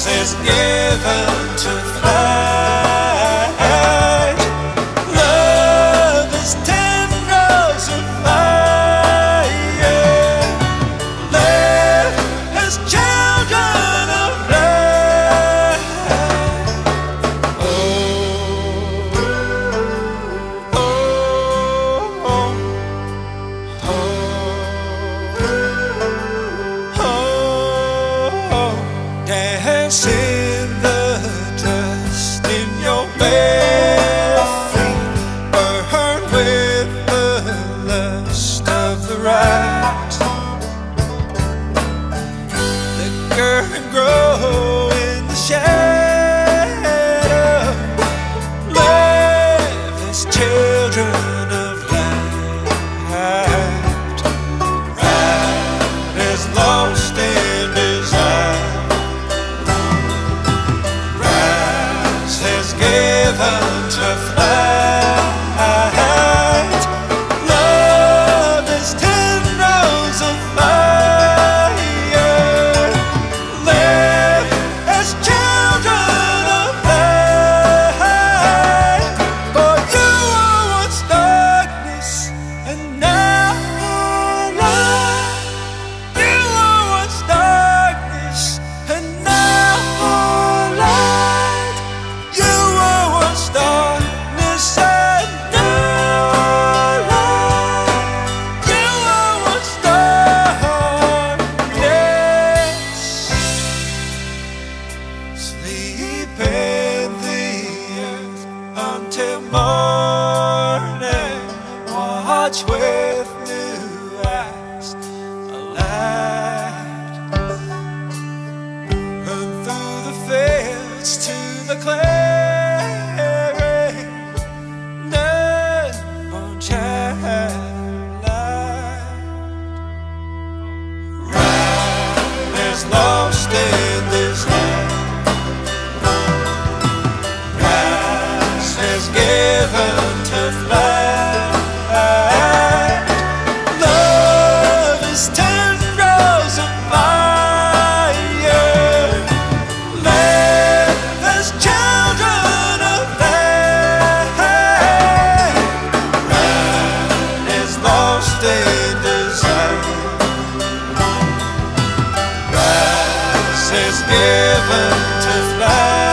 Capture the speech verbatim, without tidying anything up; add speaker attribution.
Speaker 1: rise is given to flight. Love is tendrils of fire. Live as children of light. Oh, oh, oh, oh, oh. Dance in the dust in your bare feet, burn with the lust of the right. Liquor and grow in the shadow. Live as children of light. Right is lost in desire. Rise is given to flight. Love is tendrils of fire. Live as children of light. For you were once darkness and now light. You were once darkness and now light. You were once darkness and now light. You were once darkness. Sleep in the earth until morning. Watch with new eyes, a light. Run through the fields to the clearing. None won't shine light. Right is lost in this light. Rise is given to flight. Love is tendrils of fire. Live as children of light. Right is lost in desire. Rise is given to fly.